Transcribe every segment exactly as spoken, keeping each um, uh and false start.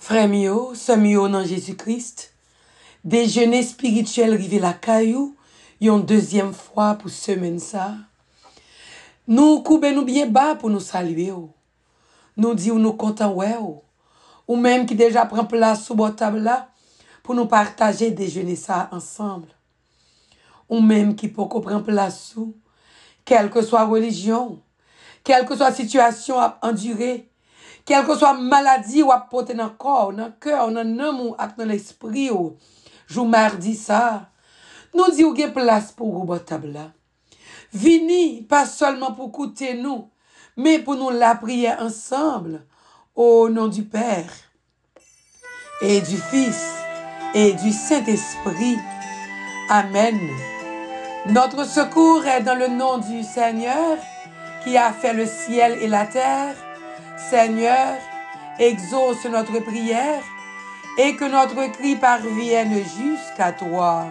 Frère mio, sœur mio dans Jésus-Christ, déjeuner spirituel rivé la caillou, une deuxième fois pour semaine ça. Nous coubons nous bien bas pour nous saluer. Nous disons nous content ouais ou même qui déjà prend place sous votre table là pour nous partager déjeuner ça ensemble. Ou même qui peut prendre place sous quelle que soit religion, quelle que soit situation à endurer, quelle que soit maladie ou à porter dans le corps, dans le cœur, dans l'amour, dans l'esprit, jour mardi ça, nous disons qu'il y a place pour vous, votre table là. Vini, pas seulement pour écouter nous, mais pour nous la prier ensemble, au nom du Père, et du Fils, et du Saint-Esprit. Amen. Notre secours est dans le nom du Seigneur, qui a fait le ciel et la terre. Seigneur, exauce notre prière et que notre cri parvienne jusqu'à toi.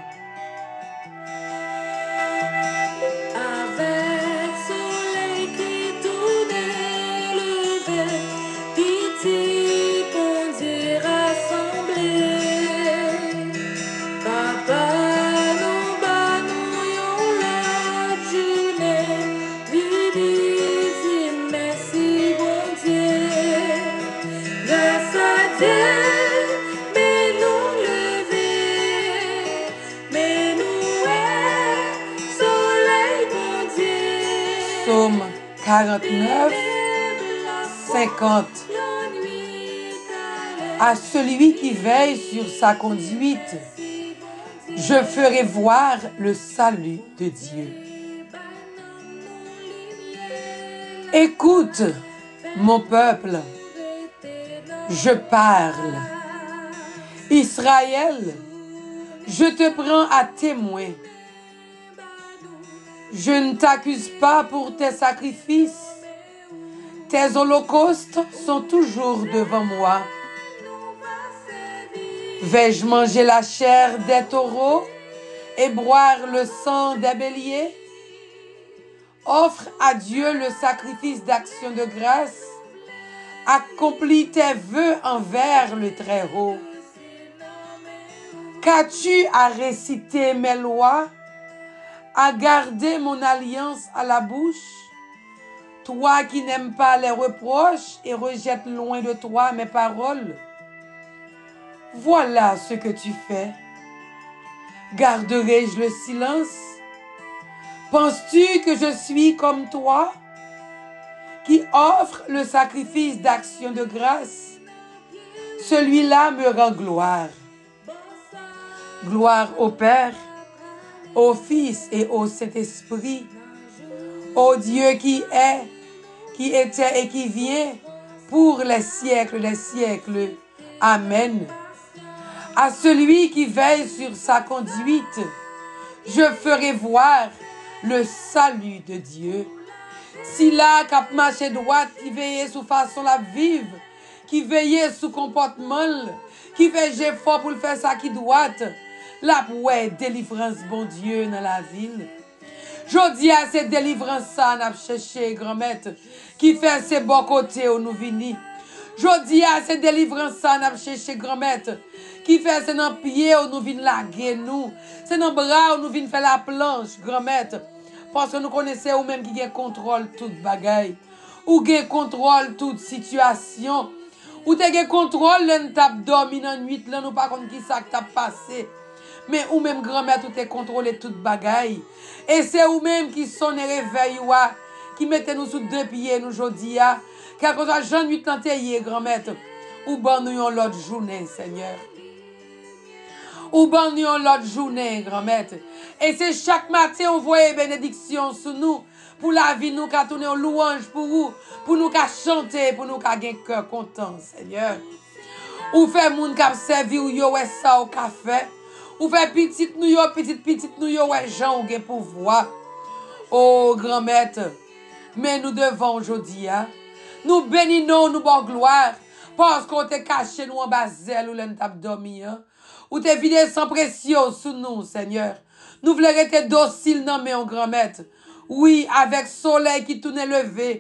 Avec soleil qui tournait levé, pitié pour Dieu rassemblé. Papa, nous bannons la journée, vivez, merci bon Dieu. Grâce à Dieu. Psaume quarante-neuf, cinquante. À celui qui veille sur sa conduite, je ferai voir le salut de Dieu. Écoute, mon peuple, je parle. Israël, je te prends à témoin. Je ne t'accuse pas pour tes sacrifices. Tes holocaustes sont toujours devant moi. Vais-je manger la chair des taureaux et boire le sang des béliers? Offre à Dieu le sacrifice d'action de grâce. Accomplis tes vœux envers le Très-Haut. Qu'as-tu à réciter mes lois? À garder mon alliance à la bouche, toi qui n'aimes pas les reproches et rejettes loin de toi mes paroles. Voilà ce que tu fais. Garderai-je le silence? Penses-tu que je suis comme toi, qui offre le sacrifice d'action de grâce? Celui-là me rend gloire. Gloire au Père, au Fils et au Saint-Esprit, au Dieu qui est, qui était et qui vient, pour les siècles des siècles. Amen. À celui qui veille sur sa conduite, je ferai voir le salut de Dieu. Si là, cap marché droite, qui veillait sous façon la vive, qui veillait sous comportement, qui fait fort pour le faire ça qui doit, la ouais, délivrance, bon Dieu, dans la ville. Je dis à cette délivrance, ça, n'a cherché, grand-maître, qui fait ses bons côtés où nous venons. Je dis à cette délivrance, ça, n'a cherché, grand-maître, qui fait ses dans pied où nous venons laguer nous. C'est dans bras où nous venons faire la planche, grand-maître. Parce que nous connaissons ou même qui a contrôle toute bagaille. Ou qui contrôle toute situation. Ou qui contrôle l'un tape dormi dans la nuit, là, nous pas contre qui ça t'a passé. Mais ou même grand-mère tout est contrôlé toute bagaille. Et c'est ou même qui sonne réveil qui mettez nous sous deux pieds nous jodi a. Car que soit Jean nuit tanteye grand-mère ou ban nous l'autre journée Seigneur. Ou ban nous l'autre journée grand-mère. Et c'est chaque matin on voit bénédiction sur nous pour la vie nous qu'a tourner en louange pour vous, pour nous qu'a chanter, pour nous qu'a gagner cœur content Seigneur. Ou fait moun qu'a servi ou yo ouais ça au café. Ou fait petite nous yo, petite petite nous yo, ouais, Jean ou gen pouvoir. Oh, grand-maître, mais nous devons aujourd'hui, hein, nous bénissons, nous bon gloire, parce qu'on te caché nous en bas zèle ou l'en tape dormi, hein. Ou te vidé sans pression sous nous, Seigneur. Nous voulons être dociles, non, mais on grand-maître. Oui, avec soleil qui tourne levé,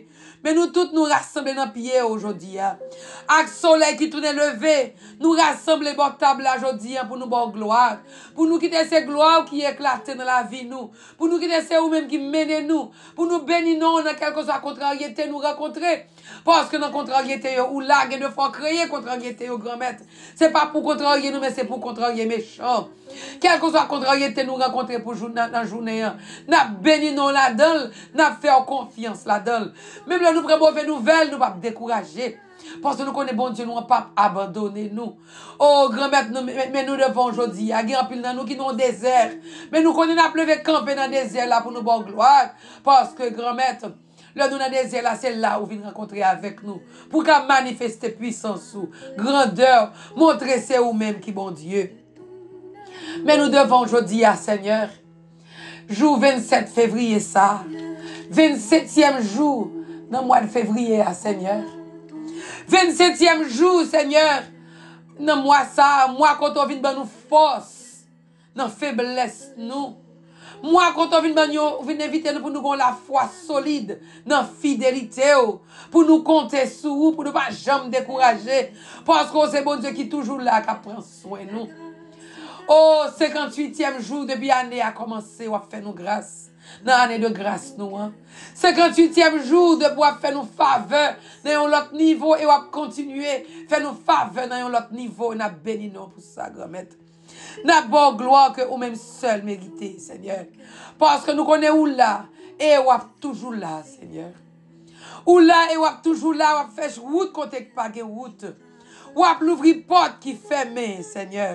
Mais nous tous nous rassembler dans pied aujourd'hui. Avec soleil qui tourne levé, nous rassembler bon table aujourd'hui pour nous bon gloire. Pour nous quitter ces gloires qui éclatent dans la vie nous. Pour nous quitter ces ou même qui mènent nous. Pour nous bénir nous dans quelque soit contrariété nous rencontrer. Parce que dans contrariété ou là, il y a de fois créer contrariété au grand maître. C'est pas pour contrarier nous, mais c'est pour contrarier méchants. Quelle que soit contrariété nous rencontrer pour dans la journée. N'a béni nous là-dedans, n'a fait confiance là-dedans. Même là nous prenons mauvaise nouvelle, nous pas décourager. Parce que nous connaissons bon Dieu, nous ne pas abandonner nous. Oh, grand-mère, mais nous devons aujourd'hui, il y a un pile dans nous qui sont au désert. Mais nous connaissons la pleuve camper dans le désert là pour nous bonne gloire. Parce que grand-mère, là nous dans le désert là, c'est là où vient rencontrer avec nous. Pour qu'à manifester puissance ou grandeur, montrer c'est vous-même qui bon Dieu. Mais nous devons aujourd'hui, à Seigneur, jour vingt-sept février ça, vingt-septième jour dans le mois de février à Seigneur. vingt-septième jour, Seigneur, dans moi ça, moi quand on vient de nous force, dans faiblesse nous. Moi quand on vient de nous inviter nous pour nous avoir la foi solide, dans fidélité, pour nous compter sur vous, pour ne pas jamais décourager, parce que c'est bon Dieu qui est toujours là, qui prend soin de nous. Oh, cinquante-huitième jour depuis l'année a commencé, on a fait nous grâce. Dans l'année de grâce, nous. Hein. cinquante-huitième jour de pouvoir faire nous faveur dans un autre niveau et on va continuer faire nous faveur dans un autre niveau. On a béni nous pour ça, grand-mère. N'a bonne gloire que nous même seul méritez, Seigneur. Parce que nous connaissons où là et on est toujours là, Seigneur. Où là et on est toujours là, on fait route quand on pas de route. On a l'ouvrir porte qui ferme, Seigneur.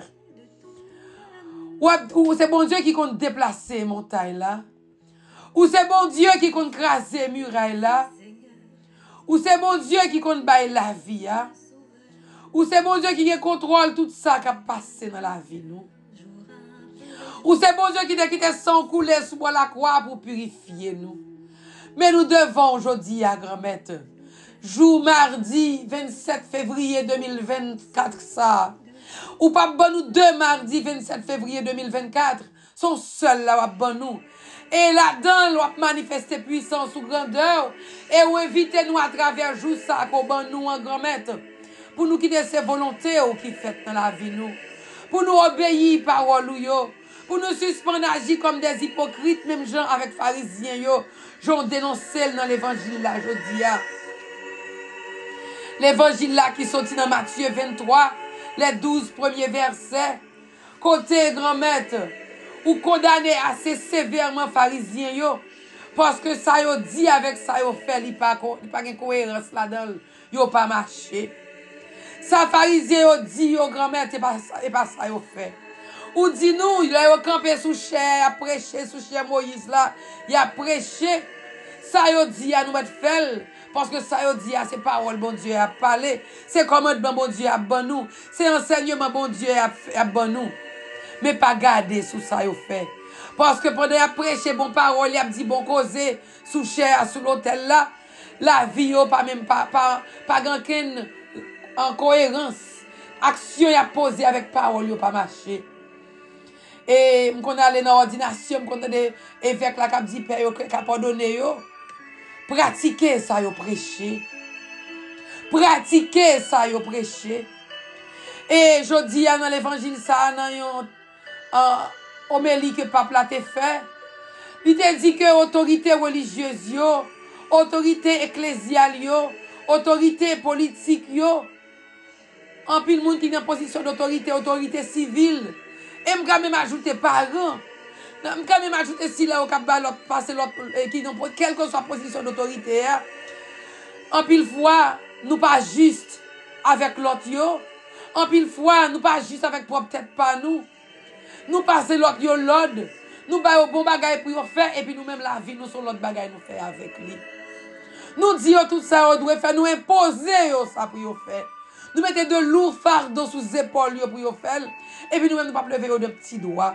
Ou c'est bon Dieu qui compte déplacer montagne là. Ou c'est bon Dieu qui compte craser muraille là. Ou c'est bon Dieu qui compte bailler la vie. Hein? Ou c'est bon Dieu qui contrôle tout ça qui a passé dans la vie nous. Ou c'est bon Dieu qui a quitté son couler sous la croix pour purifier nous. Mais nous devons aujourd'hui à grand-mère, jour mardi vingt-sept février deux mille vingt-quatre ça. Ou pas bon nous deux mardi vingt-sept février deux mille vingt-quatre, sont seuls là bon nous. Et là-dedans, nous avons manifesté puissance ou grandeur. Et ou inviter nous à travers jour ça qu'on bon nous en grand-mère. Pour nous quitter ces volontés qui fait dans la vie nous. Pour nous obéir parole ou yo. Pour nous suspendre agir comme des hypocrites, même gens avec pharisiens yo. J'en dénoncé dans l'évangile là, je dis. L'évangile là qui sorti dans Matthieu vingt-trois. Les douze premiers versets, côté grand-mère, ou condamné assez sévèrement pharisien yo, parce que ça yo dit avec ça yo fait, il n'y a pas de cohérence là-dedans, yo pas marché. Ça pharisien yo dit yo grand-mère, et pas ça yo fait. Ou dit nous, il a campé sous chair, a prêché sous chair Moïse là, il a prêché, ça yo dit à nous mettre fait. Parce que ça, dit, c'est parole, bon Dieu a parlé. C'est commandement, bon Dieu a bon nous. C'est enseignement, bon Dieu a bon nous. Mais pas garder sous ça, il fait. Parce que pendant qu'il prêché bon parole, il a dit bon causer sous chair, sous l'hôtel là, la vie, pas même pas, pas, pas grand en cohérence. Action, il a posé avec parole, il pas marché. Et, quand on allait dans l'ordination, quand on a des évêques là, qui a dit, père, qui a pardonné, pratiquez ça, yo prêché. Pratiquez ça, yo prêché. Et je dis dans l'évangile, ça, dans yon homélie que pape l'a fait, il te dit que autorité religieuse, yo, autorité ecclésiale, yo, autorité politique, yo, en pile monde qui est en position d'autorité, autorité civile, et m'ka même ajouter parents. Je vais quand même ajouter si là au cap l'autre passer l'autre qui n'ont quelle que soit position d'autorité. En pile fois, nous pas juste avec l'autre yo. En pile fois, nous pas juste avec propre tête pas nous. Nous passer l'autre yo l'autre. Nous ba au bon bagay pour faire et puis nous même la vie nous sur l'autre bagay nous faire avec lui. Nous disons tout ça on doit faire nous imposer yo ça pour faire. Nous mettons de lourds fardeaux sous épaules yo pour faire et puis nous même nous pas lever de petits doigts.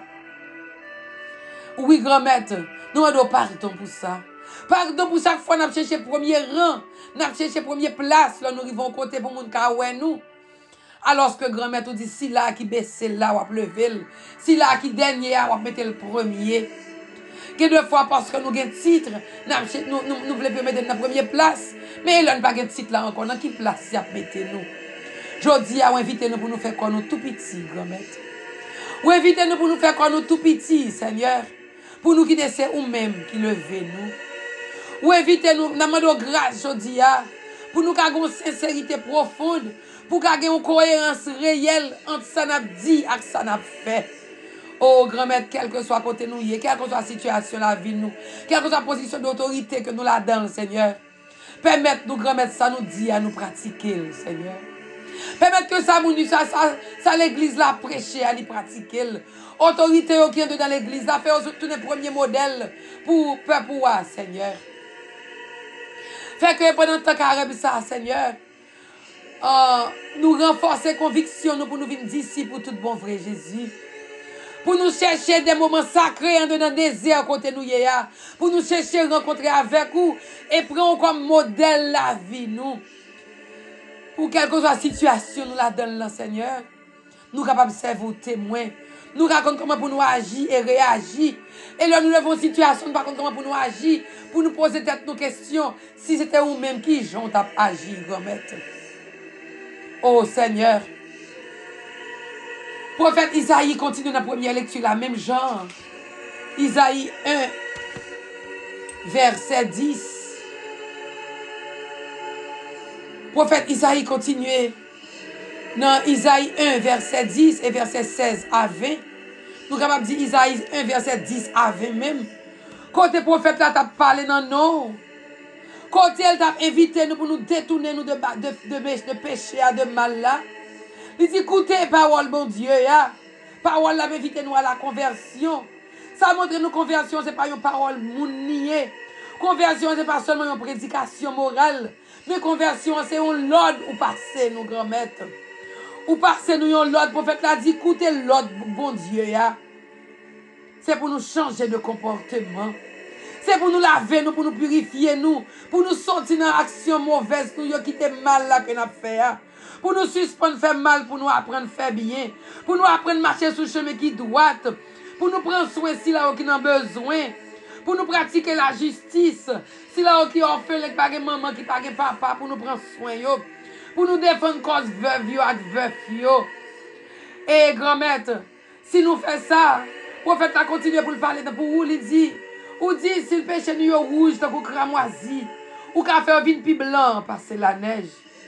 Oui, grand-mère, nous avons pardon pour ça. Pardon pour chaque fois, nous avons cherché premier rang, nous avons cherché première place, là, nous arrivons côté pour nous faire nous. Alors que grand-mère dit, si là qui baisse là, on va lever. Si là qui dernier, on va mettre le premier. Que deux fois parce que nous avons un titre, nous nous nous voulons mettre dans la première place, mais là nous pas de titre là encore, dans qui place y a mettre nous. Jodi a invité nous pour nous faire quoi nous tout petit, grand-mère. Ou invitez nous pour nous faire quoi nous tout petit, Seigneur. Pour nous quitter c'est ou même qui levez nous. Ou invitez nous, nous demandons grâce jodi a, pour nous avoir une sincérité profonde, pour avoir une cohérence réelle entre ça n'a dit et ça n'a fait. Oh, grand-mère, quel que soit côté nous, quelle que soit la situation de la vie nous, quelle que soit la position d'autorité que nous là-dedans, Seigneur. Permettre nous, grand-mère, ça nous dit à nous pratiquer, Seigneur. Permettre que ça, ça, ça, ça l'église l'a prêché, à l'y pratiquer. Autorité qui est dans l'église, a fait tous les premiers modèles pour peuple, Seigneur. Fait que pendant le temps qu'arrive ça, Seigneur, euh, nous renforcer conviction nous pour nous venir d'ici pour tout bon vrai Jésus. Pour nous chercher des moments sacrés en dans le désert côté nous yéya. Pour nous chercher rencontrer avec vous et prendre comme modèle la vie nous. Pour quelle que soit la situation nous la donne Seigneur. Nous capables de servir témoins. Nous racontons comment pour nous agir et réagir. Et là nous levons une situation, nous racontons comment pour nous agir, pour nous poser peut-être nos questions. Si c'était vous-même qui j'ont agi, grand-mère. Oh Seigneur. Prophète Isaïe continue dans la première lecture, la même genre. Isaïe un, verset dix. Prophète Isaïe continue dans Isaïe un, verset dix et verset seize à vingt. Nous sommes capables de dire Isaïe un, verset dix à vingt même. Côté prophète là, t'a parlé dans nous. Côté elle t'a invité nous pour nous détourner nous de, de, de, de, de péché, de mal là. Il dit, écoutez, parole, bon Dieu, ya. Parole, la invité nous à la conversion. Ça montre nous conversion, ce n'est pas une parole mounier. Conversion, ce n'est pas seulement une prédication morale. Mais conversion, c'est un l'ordre ou passer, nous, grand-mère. Ou passer, nous, un l'ordre. Le prophète l'a dit, écoutez l'ordre, bon Dieu, ya. C'est pour nous changer de comportement. C'est pour nous laver, nous, pour nous purifier, nous. Pour nous sortir dans l'action mauvaise, nous, qui était mal là que nous avons fait, ya. Pour nous suspendre faire mal, pour nous apprendre à faire bien. Pour nous apprendre à marcher sur le chemin qui est droit. Pour nous prendre soin si là où qui a besoin. Pour nous pratiquer la justice. Si là où qui a fait les parents maman qui parent papa, pour nous prendre soin. Yo. Pour nous défendre cause veuve yo ak veuf yo. Et grand-mère, si nous faisons ça, le prophète a continué pour le parler pour vous, il dit, ou dit si le péché nous est rouge, tant qu'on cramoisi, ou qu'à faire vin plus blanc, parce que la neige.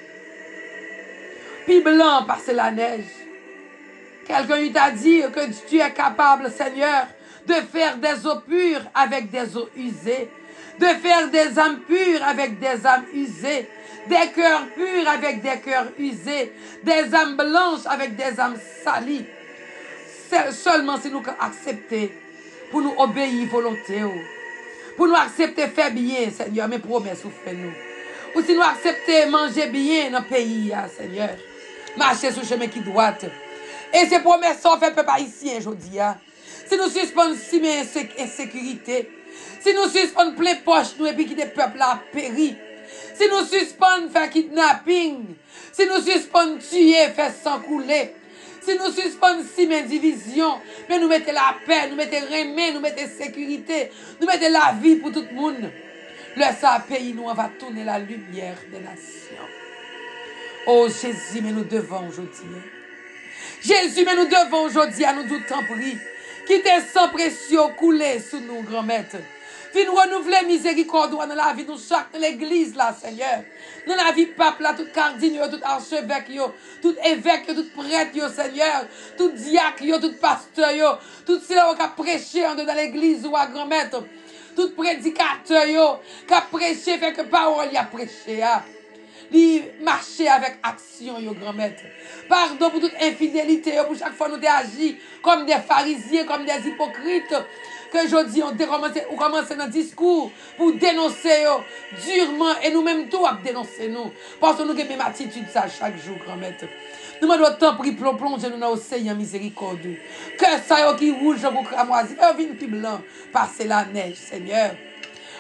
Puis blanc parce que la neige. Quelqu'un t'a dit que tu es capable, Seigneur, de faire des eaux pures avec des eaux usées, de faire des âmes pures avec des âmes usées, des cœurs purs avec des cœurs usés, des âmes blanches avec des âmes salies. C'est seulement si nous acceptons pour nous obéir volonté, pour nous accepter faire bien, Seigneur, mes promesses ou fait-nous. Ou si nous acceptons manger bien dans le pays, Seigneur. Marcher sur le chemin qui doit. Et ces promesses sont faites peuple haïtien aujourd'hui. Si nous suspendons si insécurité, si nous suspendons plein poche nous et puis qui des peuples là péri, si nous suspendons faire kidnapping, si nous suspendons tuer, faire sang couler, si nous suspendons si division, mais nous mettons la paix, nous mettons remè, nous mettons sécurité, nous mettons la vie pour tout le monde. Le ça pays nous on va tourner la lumière des nations. Oh Jésus, mais nous devons aujourd'hui. Jésus, mais nous devons aujourd'hui à nous tout temps pris. Quitter sans pression couler sous nous, grand-mère. Puis nous renouveler miséricorde dans la vie, nous chaque l'église là, Seigneur. Dans la vie pape là, tout cardinal, tout archevêque, tout évêque, tout prêtre, Seigneur. Tout diacre, tout pasteur, tout ceux qui ont prêché dans l'église ou à grand-mère. Tout prédicateur qui a prêché, fait que parole y a prêché. Li marcher avec action, yo grand-mère. Pardon pour toute infidélité, pour chaque fois nous agi comme des pharisiens, comme des hypocrites. Que aujourd'hui on commence on commence dans discours pour dénoncer yo, durement et nous-mêmes tout à dénoncer nous. Parce que nous avons même attitude ça chaque jour, grand-mère. Nous devons temps pris plonger nous dans l'océan miséricorde. Que ça yo qui rouge pour cramoisi, yo vin plus blanc, passer la neige, Seigneur.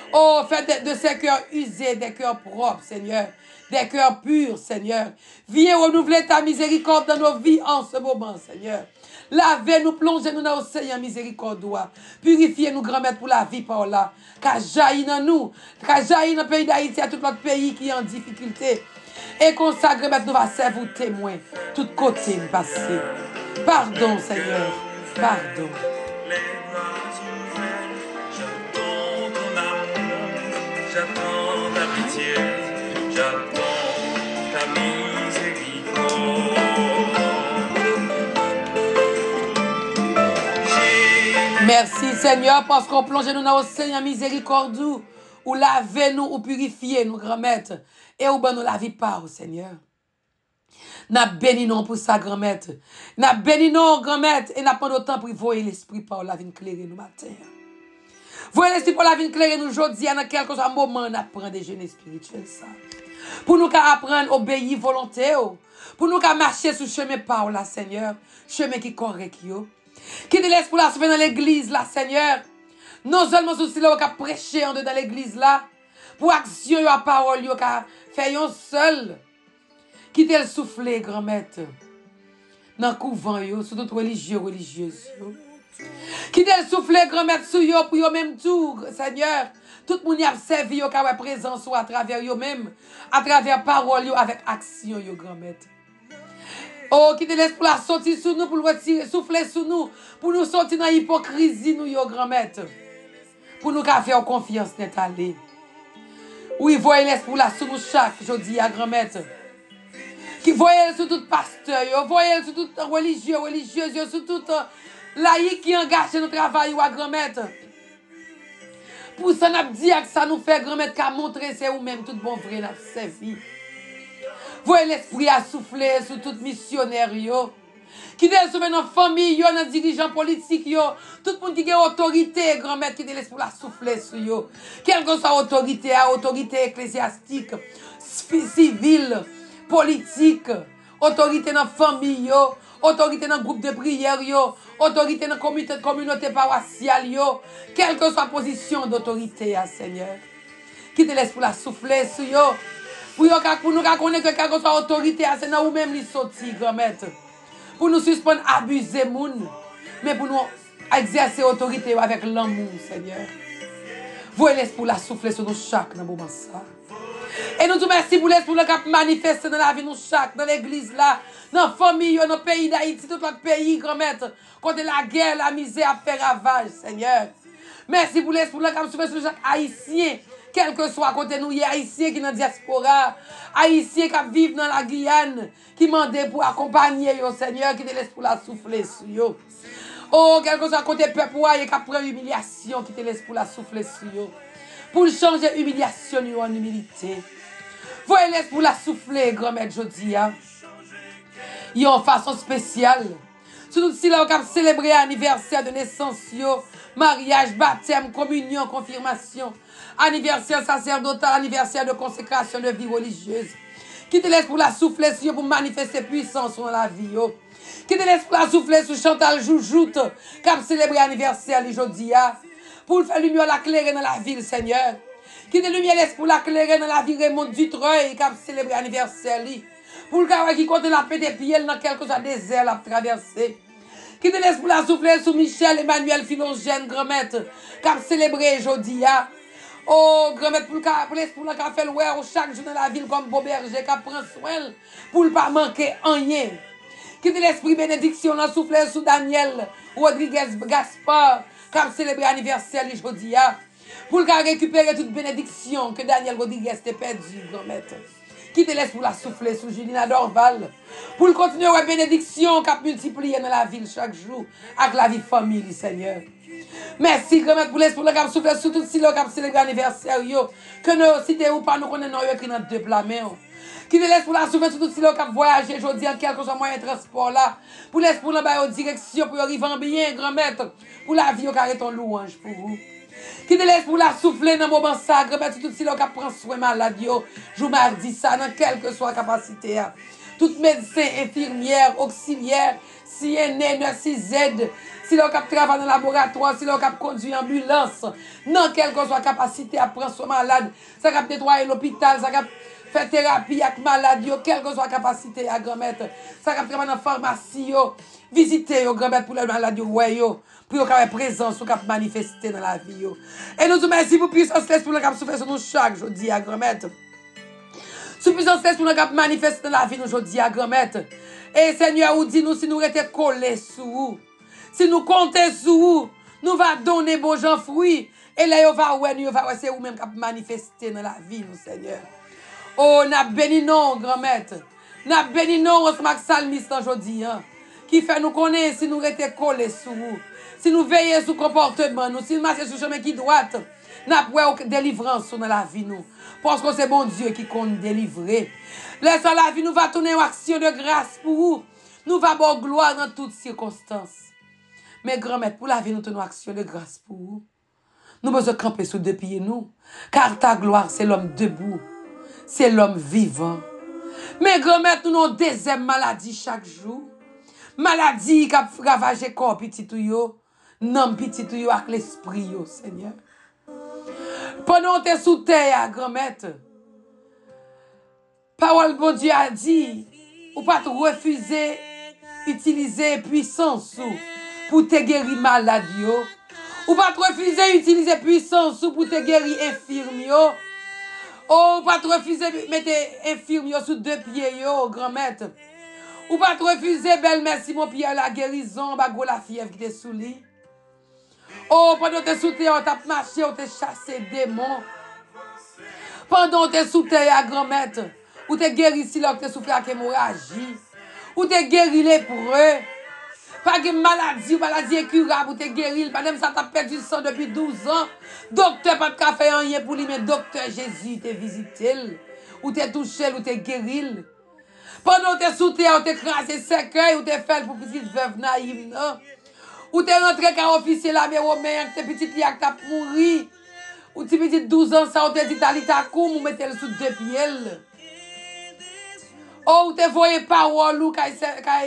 Oh, faites de, de ces cœurs usés, des cœurs propres, Seigneur. Des cœurs purs, Seigneur. Viens renouveler ta miséricorde dans nos vies en ce moment, Seigneur. Lavez-nous, plongez-nous dans l'océan miséricordois. Purifiez-nous, grand-mère, pour la vie par là. Car jaillit dans nous, car jaillit dans le pays d'Haïti, à tout notre pays qui est en difficulté. Et consacré, nous va servir témoin. Tout côté nous passer. Pardon, Seigneur. Pardon. J'attends ton amour, j'attends ta pitié, j'attends ta miséricorde. Merci Seigneur parce qu'on plonge nous dans l'océan miséricorde ou lavez-nous ou purifiez nous grand-mère et ou ben nous la vie par Seigneur. N'a béni non pour ça grand-mère. N'a béni non grand-mère et n'a pas d'autant pour voyer l'esprit par la vie éclairer nous matin. Voyez l'esprit par la vie éclairer nous aujourd'hui dans quelque soit moment on apprend des jeunes spirituels ça. Pour nous apprendre à obéir volonté pour nous marcher sur chemin par là Seigneur, chemin qui correct yo. Qui te laisse pour la sauver dans l'église là, Seigneur. Non seulement souci là, qui prêcher en dedans l'église là, pour action et parole, qui fait un seul. Qui te le souffler, grand-mère. Dans le couvent, sur toute religieux, religieuse. Qui te le souffler, grand-mère, sur yo, pour yo même tout, Seigneur. Tout le monde y a servi, yo, qui a présence à travers yo même, à travers parole, yo, avec action, yo, grand-mère. Oh, qui te laisse pour la sortir sous nous, pour le retirer, souffler sous nous, pour nous sortir dans l'hypocrisie, nous, yo, grand-mère. Pour nous faire confiance, net aller. Oui, voyez laisse pour la sous nous chaque, je dis à grand-mère. Qui voyez sur tout pasteur, yo, voyez sur tout religieux, religieuse, yo, sur tout laïc qui engage dans le travail, yo, à grand-mère. Pour ça, n'a dit que ça nous fait grand-mère qu'à montrer, c'est ou même tout bon vrai, n'a servi. Voyez l'esprit à souffler sur tout missionnaire, yo. Qui te laisse dans la famille, yo, dans dirigeants politiques, yo. Tout le monde qui a autorité, grand-mère, qui te laisse pour la souffler sur yo. Quelle que soit autorité, autorité ecclésiastique, civile, politique, autorité dans la famille, yo. Autorité dans le groupe de prière, yo. Autorité dans la communauté, communauté paroissiale, yo. Quelle que soit la position d'autorité, Seigneur. Qui te laisse pour la souffler sur yo. Pour nous connaître que quelque soit autorité, c'est nous même les sortir, grand-mère. Pour nous suspendre, abuser moun, mais pour nous exercer autorité avec l'amour, Seigneur. Vous laissez pour la souffler sur nous chaque dans le moment ça. Et nous vous remercions pour l'esprit qui manifeste dans la vie nous chaque, dans l'église là, dans la famille, dans le pays d'Haïti, tout notre pays, grand-mère. Contre la guerre, la misère a fait ravage, Seigneur. Merci pour l'esprit qui souffle sur chaque haïtien. Quel que soit côté nous, il y a haïtiens qui sont dans la diaspora, haïtiens qui vivent dans la Guyane, qui demandent pour accompagner au Seigneur, qui te laisse pour la souffler sur eux. Oh, quel que soit côté peuple, il y a qui prend humiliation, qui te laisse pour la souffler sur eux. Pour changer humiliation en humilité. Vous laisse pour la souffler, grand-mère Jodia. Il y a une façon spéciale. Surtout si là, on a célébré l'anniversaire de naissance, mariage, baptême, communion, confirmation. Anniversaire sacerdotal, anniversaire de consécration de vie religieuse. Qui te laisse pour la souffler sur pour manifester puissance dans la vie. Yo. Qui te laisse pour la souffler sur Chantal Joujoute, qui a célébré l'anniversaire aujourd'hui. Pour faire lumière la claire dans la ville, Seigneur. Qui te lumière laisse pour la claire dans la ville Raymond Dutreuil, qui a célébré l'anniversaire. Pour le cas qui compte la paix des pieds dans quelque chose désert à traverser. Qui te laisse pour la souffler sur Michel Emmanuel Philogène, grand-mère, qui a célébré aujourd'hui. Oh, grand-mère, pour l'esprit qui a fait le ouais chaque jour dans la ville comme Beauberger, qui prend soin pour ne pas manquer rien. Qui te l'esprit bénédiction dans souffler sous Daniel Rodriguez Gaspard, qui a célébré l'anniversaire aujourd'hui. Pour le récupérer toute bénédiction que Daniel Rodriguez t'a perdu, grand-mère. Qui te laisse pour la souffler sous Julina Dorval. Pour le continuer la bénédiction qui a multiplié dans la ville chaque jour avec la vie de famille, Seigneur. Merci, grand-mère, pour l'esprit qui a soufflé sur tout ce qui a célébré l'anniversaire. Que nous cités ou pas, nous connaissons écrit dans deux plats. Qui te laisse pour la souffler sur tout ce qui a voyagé aujourd'hui en quelque soit moyen de transport là. Pour l'esprit qui a direction pour arriver en bien, grand-mère. Pour la vie qui a ton louange pour vous. Qui te laisse pour la souffler dans le moment sacré, mais tout ce qui prend soin malade, jour mardi, ça, dans quelle que soit la capacité. Tout Tout médecin, infirmière, auxiliaire, C N N, C Z, si l'on cap travaille dans le laboratoire, si l'on cap conduit ambulance, non, quelle que soit capacité à prendre son malade, ça cap nettoyer l'hôpital, ça cap faire thérapie avec malade, quelle que soit capacité à grand-mère, ça cap travailler dans la pharmacie, visiter au grand-mère pour les malades, ouais, pour yon kap présence ou kap manifester dans la vie. Et nous vous merci pour puissance l'esprit pour nous souffrir sur nous chaque jour, à grand-mère. Sous puissance l'esprit pour nous manifester dans la vie, nous aujourd'hui à grand-mère. Et Seigneur, ou dit nous si nous étions collés sous vous, si nous comptons sur vous, nous va donner bon gens fruits. Et là, on va ouais, nous va c'est vous même qui manifester dans la vie, nous Seigneur. Oh, n'a béni non, grand-mère. N'a béni non, on se marque salmiste aujourd'hui, hein, qui fait nous connaître si nous étions collés sous vous. Si nous veillons sur le comportement, nous, si nous marchons sur le chemin qui doit, nous avons délivrance dans la vie. Nous. Parce que c'est bon Dieu qui compte délivrer. Laissons la vie, nous va tourner en action de grâce pour vous. Nous va avoir gloire dans toutes circonstances. Mais grand-mère, pour la vie, nous tournons en action de grâce pour vous. Nous devons camper sur deux pieds, nous. Car ta gloire, c'est l'homme debout. C'est l'homme vivant. Mais grand-mère, nous avons des deuxième maladie chaque jour. Maladie qui a ravagé le corps petit tout yo. Non, petit tout yo avec l'esprit yo, Seigneur. Pendant que tu es sous terre, grand-mère, parole bon Dieu a dit, ou pas te refuser utiliser puissance pour te guérir malade yo. Ou pas te refuser utiliser puissance pour te guérir infirme yo. Ou pas te refuser mettre infirme yo sous deux pieds yo, grand-mère. Ou pas te refuser belle merci mon Pierre la guérison, bago la fièvre qui te sous lit. Oh, pendant que tu es sous terre, tu as marché, tu as chassé démons. Pendant que tu es sous terre, à grand-mère, ou tu es guéri si tu es souffert avec hémorragie, ou tu es guéri lépreux, pas de maladie ou maladie incurable, ou tu es guéri, madame, ça t'a perdu le sang depuis douze ans. Docteur, pas de café, rien pour lui, mais docteur Jésus t'a visité, ou t'es touché, ou t'es guéri. Pendant que tu es sous terre, ou tu es crasé cercueil, ou tu es fait pour petite veuve naïve, non? Ou t'es rentré car officier l'armée romaine, t'es petit liak t'as mouru. Ou t'es petit douze ans, ça, ou t'es dit t'as ta coum, ou mettez le sous deux pieds. Ou t'es voyé parole, ou kay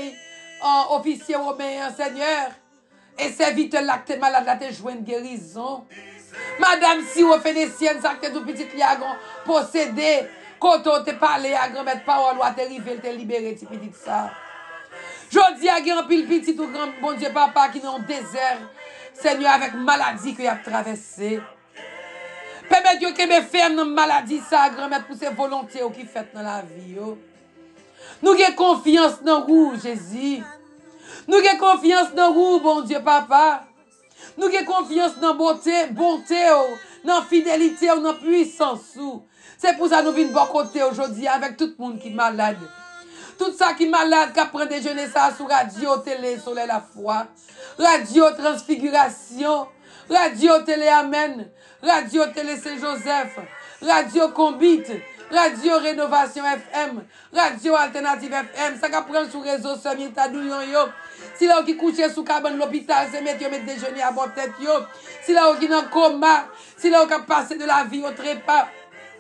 officier romain, Seigneur. Et c'est vite là que t'es malade, là t'es joué une guérison. Madame, si vous faites des siennes, ça que t'es tout petit liak possédé. Quand on t'es parlé à grand-mère parole, ou à t'arriver, t'es libéré, t'es petit ça. Je dis à un pile petit tout grand bon Dieu papa qui est dans le désert, Seigneur, avec maladie qu'il a traversé. Permettez que mes fermes dans maladie, ça, grand-mère, pour ses volontés qui fait dans la vie. Yo. Nous avons confiance dans vous, Jésus. Nous avons confiance dans vous, bon Dieu papa. Nous avons confiance dans bonté, bonté, dans fidélité, dans puissance. C'est pour ça que nous venons de bon côté aujourd'hui avec tout le monde qui est malade. Tout ça qui est malade, qui prend déjeuner ça sur radio, télé, soleil la foi. Radio transfiguration. Radio télé amen. Radio télé Saint-Joseph. Radio Combit. Radio Rénovation F M. Radio Alternative F M. Ça qui prend sur réseau semi tadouyon yo. Si là qui couche sous cabane l'hôpital, c'est mettre mettre déjeuner à bonne tête yo. Si là qui dans coma, si là qui passe de la vie au trépas.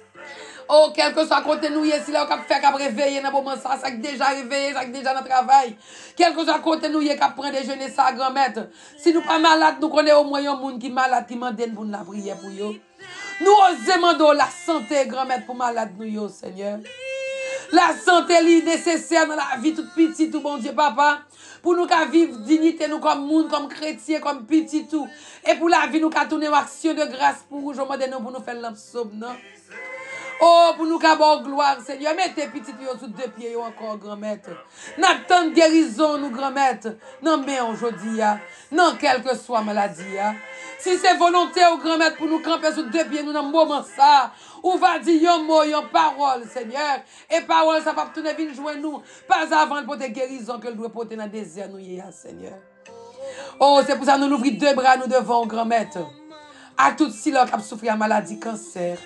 Oh, quel que soit côté nous, si là, on a fait qu'à réveiller dans le moment, ça, ça déjà réveillé, ça déjà dans le travail. Quel que soit côté nous, qui prend déjeuner ça, grand-mère. Si nous pas malades, nous connaissons au moins un monde qui est malade, qui demande pour nous la prière pour eux. Nous osons demander la santé, grand-mère, pour malade nous, yo, Seigneur. La santé est nécessaire dans la vie toute petite, tout bon Dieu, papa. Pour nous vivre dignité, nous comme monde, comme chrétien, comme petit tout. Et pour la vie, nous tourner en action de grâce pour vous, je demande nous pour nous faire l'absobe, non? Oh, pour nous avoir gloire, Seigneur. Mettez petit pieds sous deux pieds encore, grand-mère. N'attendons guérison, nous, grand-mère. Non, mais aujourd'hui, non, quelle que soit maladie. Si c'est volonté, au grand-mère, pour nous camper sous deux pieds, nous, dans le moment ça, on va dire un mot, une parole, Seigneur. Et parole, ça va tourner venir joindre nous. Pas avant de porter guérison que le doit porter dans le désert, nous, Seigneur. Oh, c'est pour ça que nous ouvrons deux bras, nous devons, grand-mère. À tout si l'on a souffert de maladie, cancer.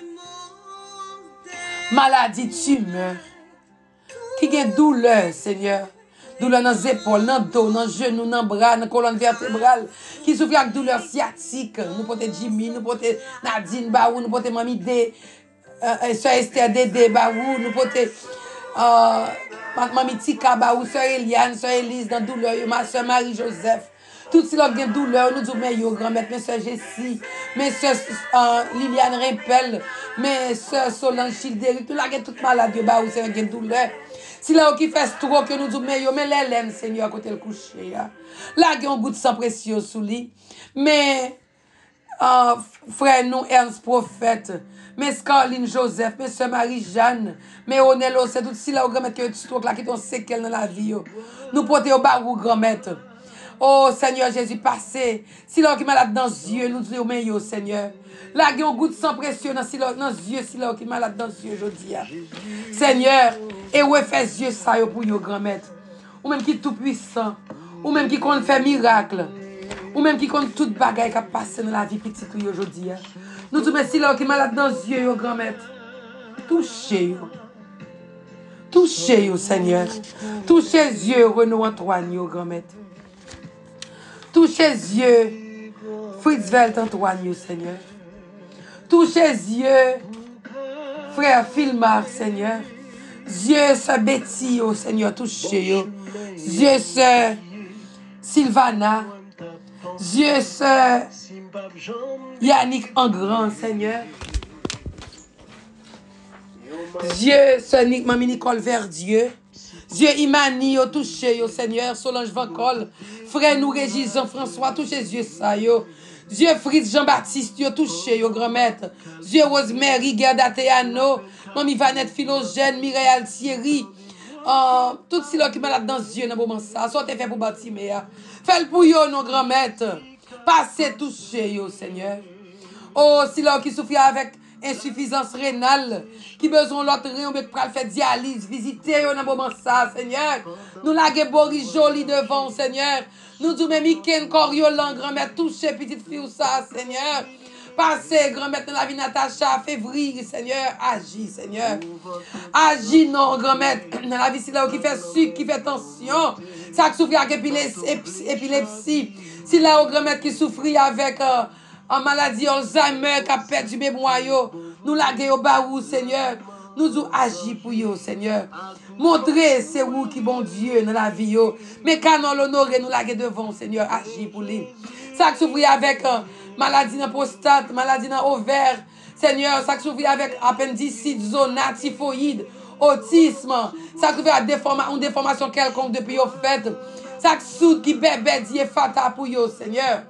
Maladie, tumeur, qui a douleur, Seigneur. Douleur dans les épaules, dans le dos, dans les genoux, dans les bras, dans la colonne vertébrale. Qui souffre avec douleur sciatique. Nous portons Jimmy, nous portons Nadine Barou, nous portons Mamie D, euh, Soeur Esther Dédé Barou, nous portons euh, Maman Tika, Baou, Sœur Eliane, Sœur Elise, dans douleur, ma Sœur Marie-Joseph. Tout ce qui a douleur, nous disons, mais yo, grand-mère, mes Sœur Jessie, mes Sœur euh, Liliane Rimpel, mes Sœur Solange Childéric, tout là, toute malade, yo, Baou, c'est une douleur. Si là, qui fait trop, que nous disons, mais yo, mais l'Hélène, Seigneur, à côté le coucher, là, il y a un goût de sang précieux sous lui. Mais, euh, frère, nous, Ernst Prophète, mais Scarline Joseph, mais Sœur Marie-Jeanne, mais Onello, c'est tout si là, au grand-mère, que tu trouves là, qui t'ont séquelles dans la vie, yo. Nous porter au barou, grand-mère. Oh Seigneur Jésus, passez. Si l'on qui est malade dans les yeux, nous disons, mais yo Seigneur. Là, il y a un goût de sang précieux dans les yeux, si l'on qui est malade dans les yeux, je dis. Seigneur, et où fait les yeux ça pour yo grand-mère. Ou même qui est tout puissant. Ou même qui compte faire miracle. Ou même qui compte toute bagaille qui a passé dans la vie petite aujourd'hui. Nous disons, mais si l'on qui est malade dans les yeux, grand-mère. Touchez yo. Touchez yo, Seigneur. Touchez les yeux, Renaud Antoine, yo, grand-mère. Touchez les yeux, Fritz Velt Antoine, Seigneur. Touchez les yeux, frère Filmar, Seigneur. Yeux, sœur Betty, oh Seigneur, touchez yo. Yeux, sœur Sylvana. Yeux, sœur Yannick Engrand, Seigneur. Yeux, sœur Mamie Nicole Verdieu. Dieu Imani, yo touché, yo Seigneur, Solange Vancol, frère nous Régis Jean-François, touché Dieu ça, yo. Dieu Fritz Jean-Baptiste, yo touché, yo grand-maître. Dieu Rosemary, Gerda Théano, Mamie Vanette Philogène, Mireille Thierry. Uh, tout ce qui est malade dans Dieu, dans le moment ça, sortez fait pour bâtir, faites pour yo, nos grand-maîtres. Passez touché, yo Seigneur. Oh, si là qui souffre avec insuffisance rénale, qui besoin l'autre rien, mais pour faire dialyse, visiter dans le moment ça, Seigneur. Nous l'avons Boris joli devant, Seigneur. Nous disons, même Miken Coriolan, grand-mère, toucher petite fille ou ça, Seigneur. Passez, grand-mère, dans la vie Natacha, février, Seigneur. Agis, Seigneur. Agis, non, grand-mère, dans la vie, c'est là qui fait sucre, qui fait tension. Ça qui souffre avec épilepsie. C'est là, grand-mère, qui souffre avec euh, en maladie Alzheimer, qui a perdu mémoire. Nous l'avons au barou, Seigneur. Nous nous agis pour vous, Seigneur. Montrez, c'est vous qui bon Dieu dans la vie. Mais quand nous l'honorer, nous l'avons devant, Seigneur. Agis pour lui. Ça qui souffre avec euh, maladie dans la prostate, maladie dans l'ovaire. Seigneur, ça qui souffre avec appendicite, zona, typhoïde, autisme. Ça qui souffre avec une déformation quelconque depuis au fait. Ça qui souffre qui bébé dit fata pour vous, Seigneur.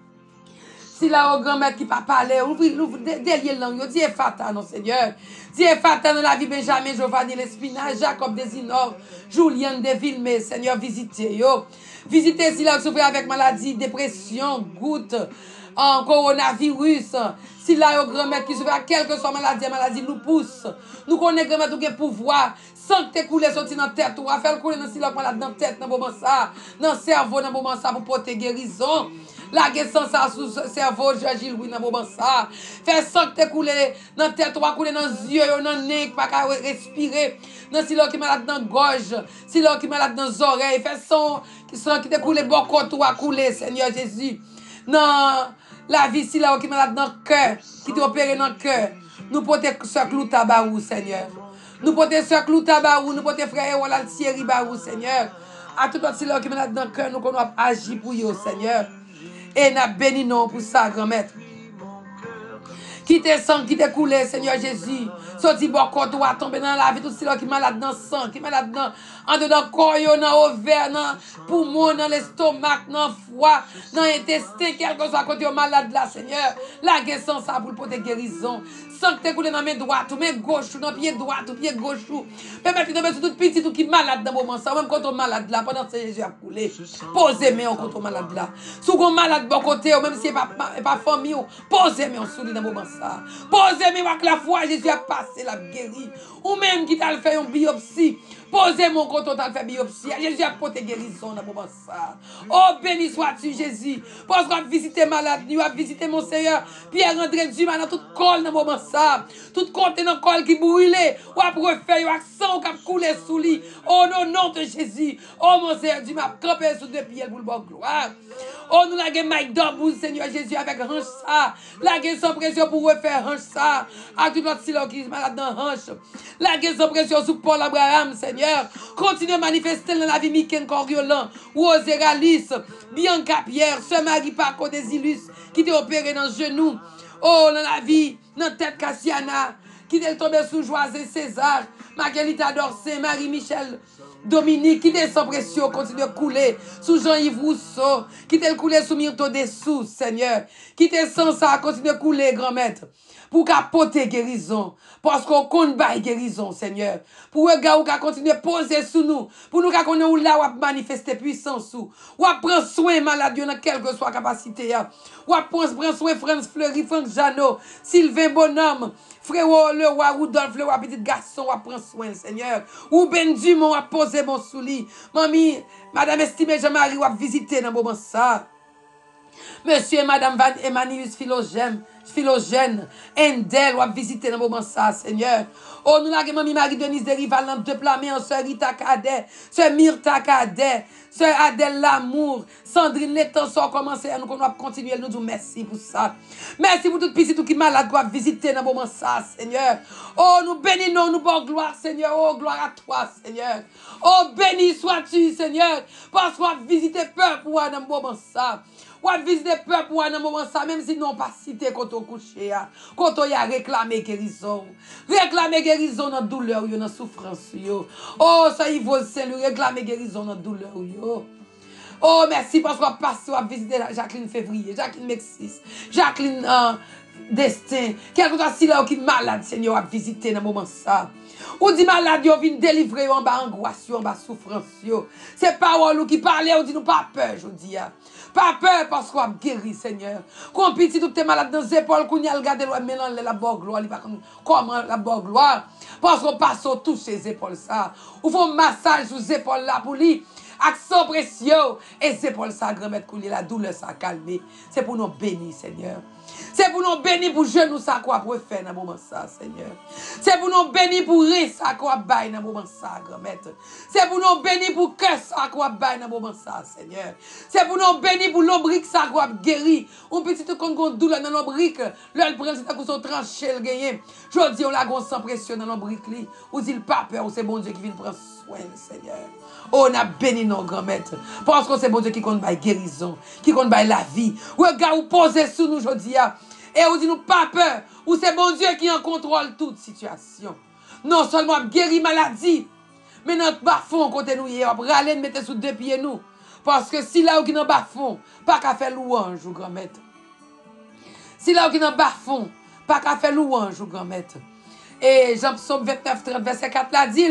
Si la grand-mère qui ne peut pas parler, ouvre des langues, dis fata, non, Seigneur. Dis fata dans la vie, Benjamin, Giovanni Lespinage, Jacob Desinor, Julien Devillemé, Seigneur, visitez, yo. Visitez si la souffre avec maladie, dépression, goutte, en coronavirus. Si la grand-mère qui souffre avec quelque soit maladie, maladie nous pousse. Nous connaissons grand-mère qui a pouvoir. Sans que tu coules sorti dans la tête, ou à faire couler dans le malade dans la tête, dans le moment ça, dans le cerveau, dans le moment ça, pour porter guérison. La guérison ça sous le cerveau, Gilles Louis, dans le moment ça. Faire sans que tu coules dans la tête, ou à couler dans les yeux, dans le nez, pas qu'à respirer. Dans le silence qui est malade dans la gorge, silence qui est malade dans les oreilles. Faire sans que tu coules bon côté, ou à couler, Seigneur Jésus. Dans la vie, si là qui est malade dans le cœur, qui est opéré dans le cœur, nous portons ce clou tabarou, Seigneur. Nous portons ce clou tabarou, nous portons frère Walla Thierry Barou, Seigneur. À tout autre, si là qui est malade dans le cœur, nous qu'on agir pour vous, Seigneur. Et nous bénissons pour ça, grand-mère. Qui te sang, qui te coulé, Seigneur Jésus. Sorti bon corps, toi, tomber dans la vie, tout ce qui est malade dans le sang, qui est malade dans en dedans le corps, dans l'ovaire, dans le poumon, dans l'estomac, dans le foie, dans l'intestin, quel que soit côté malade là, Seigneur. La guérison, ça pour porter guérison. Sans que tu coulé dans mes droites, ou mes gauches, dans pied droit, ou pied gauche. Permettez de mettre tout petit, tout qui est malade dans le moment, ça, même quand on est malade là, pendant que Jésus a coulé. Posez-moi quand on est malade là. Si on est malade bon côté, ou même si ce n'est pas, pas famille, posez-moi sur lui dans le moment ça. Posez-moi avec la foi, Jésus a passé, la guéri. Ou même qui t'a fait une biopsie. Posez-moi quand on t'a fait biopsie. Jésus a porté guérison dans le moment ça. Oh, béni sois-tu, Jésus. Parce qu'on a visité malade, nous a visité mon Seigneur. Pierre-André Dumas dans tout col dans le moment ça. Tout côté dans le col qui brûlait. Ou a refait, ou a sang qui a coulé sous lui. Oh, non, nom de Jésus. Oh, mon Seigneur Dumas, campé sous deux pieds pour le bon gloire. Oh, nous l'avons Mike Dobou, Seigneur Jésus, avec hanche ça. La guérison pression pour refaire hanche ça. À tout notre silence qui est malade dans hanche. La guérison pression sous Paul Abraham, Seigneur. Seigneur. Continue à manifester dans la vie Miken Coriolan, Rose Eralis, Bianca Pierre, Sœur Marie Paco Desilus, qui t'est opéré dans le genou. Oh, dans la vie, dans la tête Cassiana, qui t'est tombé sous Joisé César, Marguerita Dorcé, Marie-Michel Dominique, qui descend précieux, continue à couler sous Jean-Yves Rousseau, qui t'est coulé sous Myrto Dessous, Seigneur, qui t'est sans ça, continue à couler, grand maître, pour capoter guérison, parce qu'on compte bail guérison, Seigneur, pour un gars qui continue à poser sous nous, pour nous qu'on est là, ou manifester puissance sous, ou prendre soin malade, dans quelle que soit capacité, ou prendre soin France Fleury, Franck Jeannot, Sylvain Bonhomme, Frère le roi Rudolph, le roi petit garçon, ou prendre soin, Seigneur, ou Ben Dumont, ou poser mon souli, mamie, Madame Estimée Jean-Marie, ou visiter dans le moment ça. Monsieur et Madame Van Emmanuel Philogène, Philogène, Endel, ou à visiter dans le moment ça, Seigneur. Oh, nous l'avons mis Marie-Denise de Rival, de Plamé, en Sœur Rita Cadet, Sœur Myrta Cadet, Sœur Adèle Lamour, Sandrine Létan, ça a commencé, nous allons continuer, nous disons merci pour ça. Merci pour tout petit, tout qui est malade, qui va visiter dans le moment ça, Seigneur. Oh, nous bénissons, nous bon gloire, Seigneur. Oh, gloire à toi, Seigneur. Oh, béni sois-tu, Seigneur, parce qu'on va visiter peuple dans le moment ça. Ou à visiter le peuple dans un moment ça, même si non pas cité quand on couche, quand on a réclamé guérison. Réclamer guérison dans la douleur, dans la souffrance. Oh, ça y vaut Saint-Louis, réclamer guérison dans la douleur. Oh, merci parce qu'on passe à visiter Jacqueline Février, Jacqueline Mexis, Jacqueline euh, Destin. Quelque chose si là qui est malade, Seigneur, à visiter dans un moment ça. Ou dit malade, yo vient délivrer en bas angoisse, en bas souffrance. C'est parole qui parle, on dit nous pas peur, je dis. Pas peur parce qu'on a guéri, Seigneur. Quand petit tout est malade dans les épaules, qu'on y a regardé mélanger la bonne gloire, il va comment la bonne gloire. Parce qu'on passe au toucher les épaules ça. Ou faut un massage aux épaules là pour lui. Accent précieux. Et les épaules ça, grand-mère, couler la douleur ça calmer. C'est pour nous bénir, Seigneur. C'est pour nous bénir pour genoux ça quoi pour faire dans le moment ça, Seigneur. C'est pour nous bénir pour rire ça quoi bail dans le moment ça, grand-mère. C'est pour nous bénir pour cœur ça quoi bail dans le moment ça, Seigneur. C'est pour nous bénir pour l'ombrique ça quoi guéri. On petit tout qu'on douleur dans l'ombrique, le prend c'est qu'on sont tranché le gagner. Je dis on la grosse sans pression dans l'ombrique li. Ou dit pas peur, c'est bon Dieu qui vient prendre soin, Seigneur. Oh, on a béni nos grand-mères. Parce que c'est bon Dieu qui compte bail guérison, qui compte bail la vie. Regarde ou poser sous nous aujourd'hui. Et on dit nous pas peur. Ou c'est bon Dieu qui en contrôle toute situation. Non seulement guérir maladie, mais notre bas-fond côté nous hier, râler mettre sous deux pieds nous. Parce que si là où qui dans bas-fond, pas qu'à faire louange ou grand-mère. Si là où qui dans bas-fond, pas qu'à faire louange ou grand-mère. Et Jean Psaume vingt-neuf, trente, verset quatre la dit.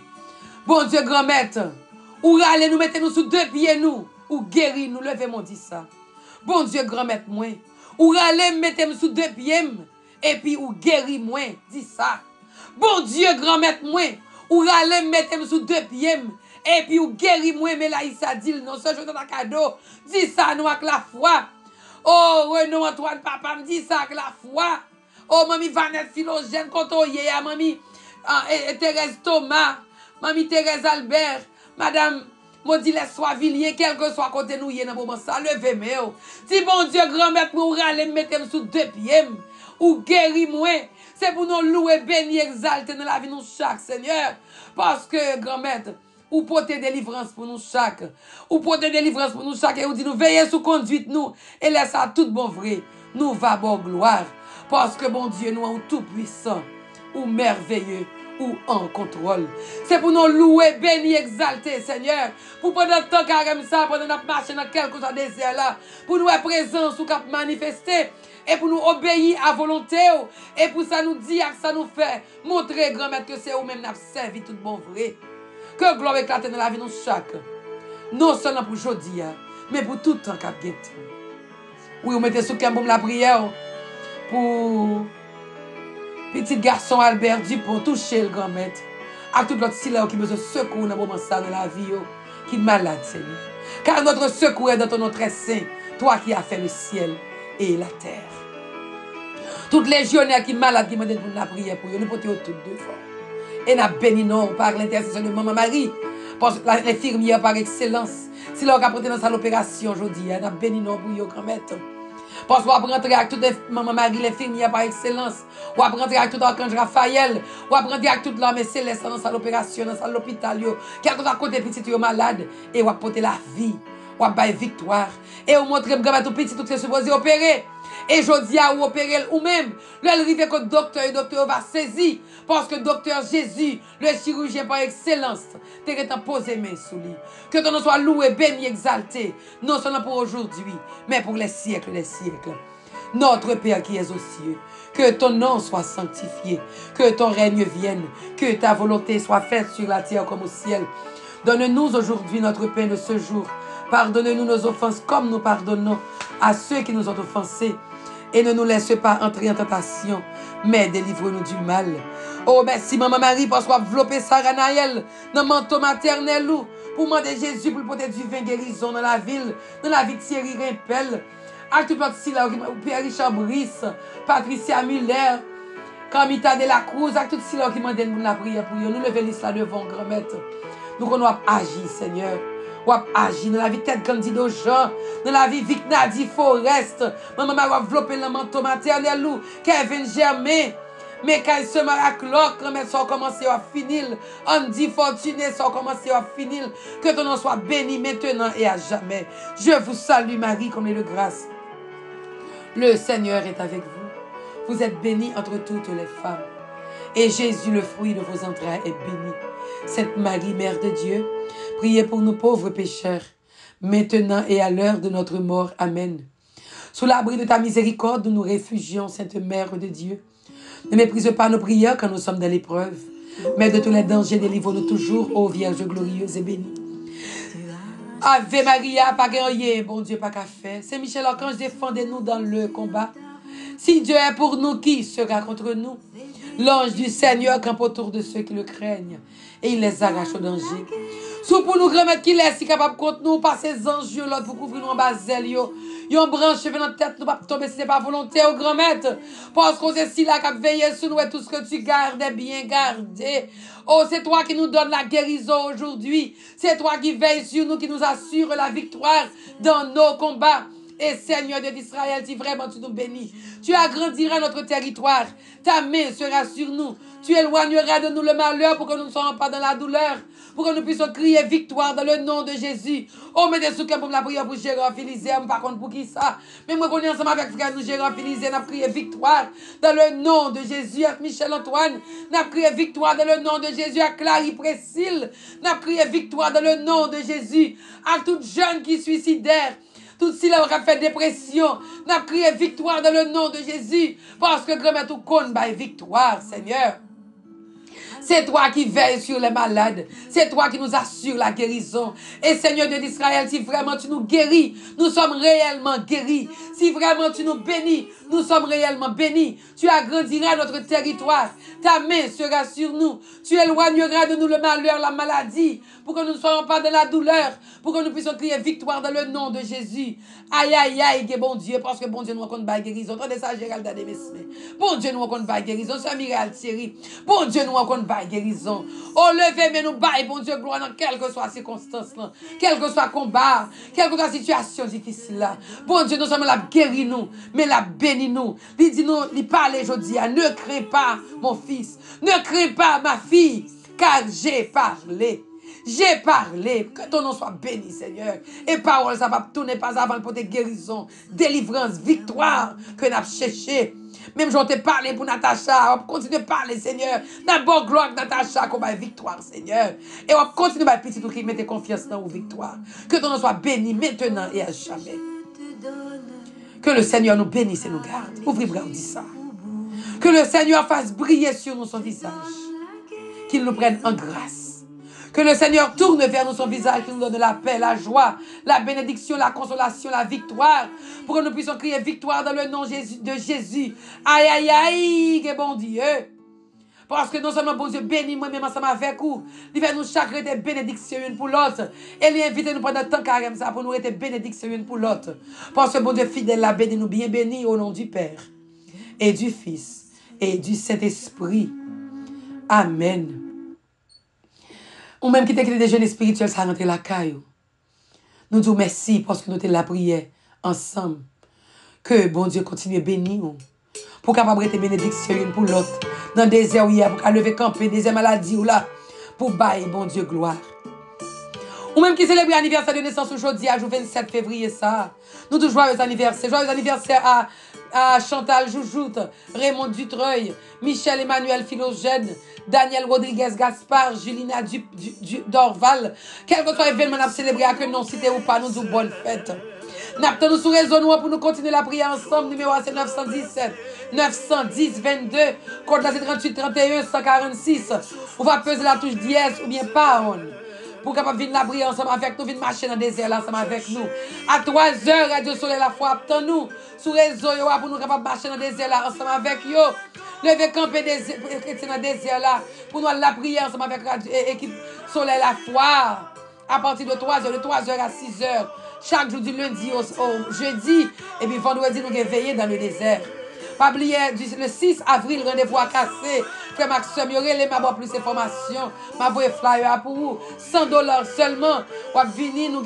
Bon Dieu grand-mère, ou râler nous mettez nous sous deux pieds nous, ou guérir nous, levez mon dit ça. Bon Dieu grand-mère moi. Ou râler, mettez-moi sous deux pieds, et puis ou guéri moi, dis ça. Bon Dieu, grand-mère moi, ou râler, mettez-moi sous deux pieds, et puis ou guéri moi, mais là, il s'est dit, non, ce jour de la cadeau, dis ça, nous, avec la foi. Oh, Renaud Antoine, papa, me dit ça, avec la foi. Oh, mamie Vanette Philogène, quand on y est, mamie euh, Thérèse Thomas, mamie Thérèse Albert, madame Maudit les Soivilliers, quel que soit côté nous, y a dans moment ça, levez-moi. Si bon Dieu, grand-mère, pour râler, mettez-moi sous deux pieds, ou guéris-moi. C'est pour nous louer, bénir, exalter dans la vie nous chaque, Seigneur. Parce que, grand-mère, ou porter délivrance pour nous chaque, ou porter délivrance pour nous chaque, et ou dit nous veillez sous conduite nous, et laisse à tout bon vrai, nous va bon gloire. Parce que bon Dieu, nous, est tout puissant, ou merveilleux, ou en contrôle. C'est pour nous louer, bénir, exalter, Seigneur. Pour pendant le temps carrément ça, pendant notre marche dans quelque chose de désert là, pour nous être présents, ou cap manifester, et pour nous obéir à volonté, et pour ça nous dire, que ça nous fait montrer, grand-mère, que c'est vous-même qui servi tout bon vrai. Que gloire éclate dans la vie de nous chaque. Non seulement pour aujourd'hui, mais pour tout le temps cap guette. Oui, vous mettez sous le la prière pour petit garçon Albert Dupont, toucher le grand-mère. À tout l'autre silence qui besoin de secours dans le moment ça dans la vie, qui est malade, Seigneur. Car notre secours est dans ton nom très saint, toi qui as fait le ciel et la terre. Toutes les légionnaires qui sont malades, qui m'ont demandé pour la prière pour eux, nous portons toutes deux fois. Et nous bénissons par l'intercession de Maman Marie, parce que l'infirmière par excellence, si l'on a porté dans sa l'opération aujourd'hui, nous bénissons pour eux, grand-mère. Parce qu'on va rentrer avec toutes les Maman Marie, l'infirmière par excellence. On va rentrer avec tout l'archange Raphaël. On va rentrer avec toute l'armée céleste dans sa l'opération, dans sa l'hôpital. Quel que soit côté petit, tu es malade. Et on va porter la vie. On va faire victoire. Et on montre que tout petit, tout est supposé opérer. Et je dis à ou opérer ou même. Le rive que le docteur, le docteur va saisir. Parce que le docteur Jésus, le chirurgien par excellence, t'es posé main sous lui. Que ton nom soit loué, béni, exalté. Non seulement pour aujourd'hui, mais pour les siècles des siècles. Notre Père qui es aux cieux, que ton nom soit sanctifié. Que ton règne vienne. Que ta volonté soit faite sur la terre comme au ciel. Donne-nous aujourd'hui notre pain de ce jour. Pardonne-nous nos offenses comme nous pardonnons à ceux qui nous ont offensés. Et ne nous laisse pas entrer en tentation, mais délivre-nous du mal. Oh, merci, Maman Marie, parce qu'on a enveloppé Sarah Naël dans le manteau maternel pour demander Jésus pour porter du vin guérison dans la ville, dans la vie de Thierry Rimpel, à tout l'autre là, Pierre Richard Brice, Patricia Muller, Camita de la Cruz, à tout là qui m'a demandé la prière pour eux. Nous levons l'islam devant grand maître. Nous qu'on doit agir, Seigneur. Ou agir dans la vie de Tête Candido Jean, dans la vie Vic Nadi Forest, maman m'a enveloppé le manteau maternel ou Kevin Germain, mais quand il se met à cloque, mais ça a commencé à finir, Andy Fortuné, ça a commencé à finir, que ton nom soit béni maintenant et à jamais. Je vous salue Marie comme de grâce. Le Seigneur est avec vous. Vous êtes bénie entre toutes les femmes. Et Jésus, le fruit de vos entrailles, est béni. Sainte Marie, Mère de Dieu, priez pour nous pauvres pécheurs, maintenant et à l'heure de notre mort. Amen. Sous l'abri de ta miséricorde, nous nous réfugions, Sainte Mère de Dieu. Ne méprise pas nos prières quand nous sommes dans l'épreuve, mais de tous les dangers, délivre-nous toujours, ô Vierge glorieuse et bénie. Ave Maria, pas guerrier, bon Dieu, pas qu'à faire. Saint Michel Archange, défendez-nous dans le combat. Si Dieu est pour nous, qui sera contre nous? L'ange du Seigneur campe autour de ceux qui le craignent et il les arrache au danger. Sous pour nous grand-mère qui laisse, si capable contre nous, par ces anges, l'autre pour couvrir nous en bas zèle, yo. Yon branche dans notre tête, nous pas tomber si ce n'est pas volonté au grand-maître. Parce qu'on sait si là qu'a veillé sur nous et tout ce que tu gardes est bien gardé. Oh, c'est toi qui nous donne la guérison aujourd'hui. C'est toi qui veille sur nous, qui nous assure la victoire dans nos combats. Et Seigneur Dieu d'Israël, si vraiment tu nous bénis, tu agrandiras notre territoire. Ta main sera sur nous. Tu éloigneras de nous le malheur pour que nous ne soyons pas dans la douleur. Pour que nous puissions crier victoire dans le nom de Jésus. Oh, mettez sous pour la prière pour Gérard Philisé. Par contre, pour qui ça? Mais moi, on est ensemble avec frère nous, Gérard Philisé. Nous avons crié victoire dans le nom de Jésus. Avec Michel Antoine, nous avons crié victoire dans le nom de Jésus. Avec Clary Précile, nous avons crié victoire dans le nom de Jésus. Avec toute jeune qui suicidaire. Tout si là, on a fait dépression. Nous avons crié victoire dans le nom de Jésus. Parce que grand-mère tout compte, bah, victoire, Seigneur. C'est toi qui veilles sur les malades. C'est toi qui nous assure la guérison. Et Seigneur Dieu d'Israël, si vraiment tu nous guéris, nous sommes réellement guéris. Si vraiment tu nous bénis, nous sommes réellement bénis. Tu agrandiras notre territoire. Ta main sera sur nous. Tu éloigneras de nous le malheur, la maladie, pour que nous ne soyons pas dans la douleur, pour que nous puissions crier victoire dans le nom de Jésus. Aïe, aïe, aïe, que bon Dieu, parce que bon Dieu nous rencontre par guérison. Attendez ça, Gérald Dademesme. Bon Dieu nous rencontre par guérison. C'est Mireille Thierry. Bon Dieu nous rencontre par guérison. Oh, levez, mais nous baille, bon Dieu, gloire dans quelle que soit la circonstance, là, quel que soit le combat, quelle que soit la situation difficile là. Bon Dieu, nous sommes la guéris nous, mais la bénis nous. Il dit nous, il parle aujourd'hui, ne crains pas, mon fils, ne crains pas, ma fille, car j'ai parlé. J'ai parlé, que ton nom soit béni, Seigneur. Et parole, ça va tourner pas avant pour tes guérisons, délivrance, victoire que nous avons cherché. Même j'en t'ai parlé pour Natacha, on va continuer de parler, Seigneur. D'abord, gloire Natacha, qu'on va victoire, Seigneur. Et on va continuer à petit tout qui mette confiance dans vos victoires. Que ton nom soit béni maintenant et à jamais. Que le Seigneur nous bénisse et nous garde. Ouvrez bras, dit ça. Que le Seigneur fasse briller sur nous son visage. Qu'il nous prenne en grâce. Que le Seigneur tourne vers nous son visage, qu'il nous donne la paix, la joie, la bénédiction, la consolation, la victoire, pour que nous puissions crier victoire dans le nom de Jésus. Aïe, aïe, aïe, que bon Dieu. Parce que non seulement bon Dieu bénit moi-même ensemble avec vous, il va nous chaque des bénédictions une pour l'autre. Et il invite nous pendant tant carême ça pour nous être bénédictions une pour l'autre. Parce que bon Dieu fidèle la béni nous bien bénis au nom du Père et du Fils et du Saint-Esprit. Amen. Ou même qui t'écrit des jeunes spirituels, ça rentre la caille. Nous disons merci parce que nous t'es la prière ensemble. Que bon Dieu continue à bénir. Pour capable être bénédiction une pour l'autre. Dans le désert, oui, pour qu'à lever camper, désert maladie ou là. Pour bailler, bon Dieu, gloire. Ou même qui célèbre l'anniversaire de naissance aujourd'hui, à vingt-sept février, ça. Nous tous joyeux anniversaire. Joyeux anniversaire à, à Chantal Joujoute, Raymond Dutreuil, Michel Emmanuel Philogène, Daniel Rodriguez Gaspard, Julina du, du, du, Dorval. Quel que soit l'événement à célébrer, à que non cité ou pas, nous disons bonne fête. Nous nous sur réseau pour nous continuer la prière ensemble. Numéro c'est neuf cent dix-sept, neuf cent dix, vingt-deux. Code là c'est trente-huit, trente et un, cent quarante-six. On va peser la touche dièse ou bien parole. Pour capable venir la prière ensemble avec nous, venir marcher dans le désert là ensemble avec nous. À trois heures, Radio Soleil la foi, attends-nous. Sur réseau, pour nous capable marcher dans le désert là ensemble avec yo. Lever camper des chrétiens dans le désert là. Pour nous la prière ensemble avec l'équipe Soleil la foi. À partir de trois heures, de trois heures à six heures. Chaque jour du lundi au, au jeudi. Et puis vendredi, nous allons veiller dans le désert. Pas oublier, le six avril, rendez-vous à casser. Frère Maxime, il y aurait les m'avoir plus d'informations. Ma voix flyer pour vous. cent dollars seulement. On va venir, nous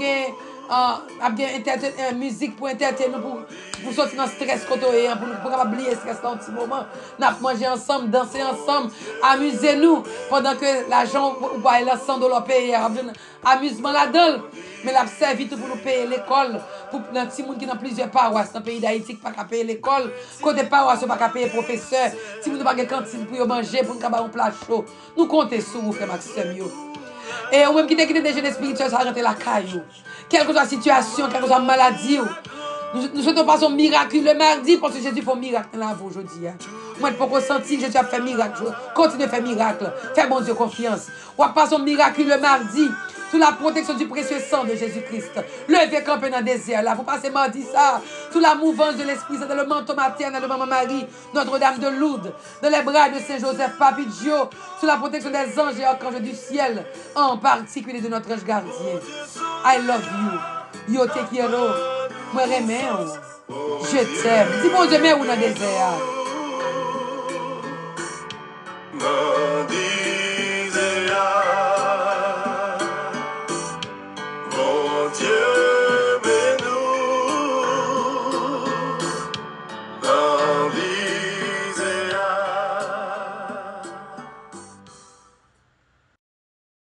avons une musique pour entertainer nous, pour, pour sortir dans le stress, pour pour oublier le stress dans un petit moment. Nous avons mangé ensemble, danser ensemble, amusez-nous pendant que l'argent, il a cent dollars payé. Amusement là-dedans. Mais la servi tout pour nous payer l'école. Pour les petits gens qui ont plusieurs paroisses dans le pays d'Haïti qui ne peuvent pas payer l'école. Côté paroisse, ils ne peuvent pas payer professeur. Si vous n'avez pas de cantine pour manger, pour nous avoir un plat chaud. Nous comptons sur vous, frère Maxime. Et ou même qui quitté des jeunes spirituels, ça a rentré la caillou. Quelle que soit la situation, quelle que soit la maladie. Nous, nous souhaitons passer un miracle le mardi parce que Jésus fait un miracle dans la vie aujourd'hui. Moi, je peux ressentir que Jésus a fait un miracle. Continuez à faire un miracle. Fais bon Dieu confiance. On va passer un miracle le mardi. Sous la protection du précieux sang de Jésus-Christ. Levez camper dans le désert là. Vous passez mardi ça. Sous la mouvance de l'Esprit Saint, dans le manteau maternel de Maman Marie, Notre-Dame de Lourdes, dans les bras de Saint-Joseph, Papidjo, sous la protection des anges et archanges du ciel, en particulier de notre ange gardien. I love you. Yo te quiero. Moi remets. Je t'aime. Dis bon Dieu, mais où dans le désert.